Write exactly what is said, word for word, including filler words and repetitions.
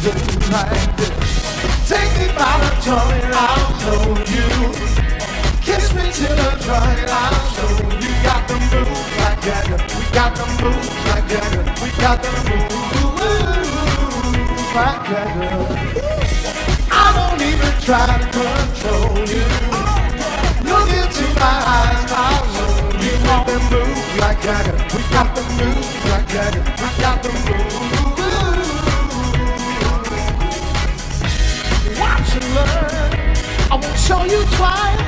goes like this. Take me by the tongue and I'll show you. Kiss me till I'm drunk and I'll show you. Got the moves like Jagger. We got the moves like Jagger. We got the moves like Jagger. I won't even try to control you. Look into my eyes, I'll show you. We got the moves like Jagger. We got the moves like Jagger. We got the moves. Watch and learn. I won't show you twice.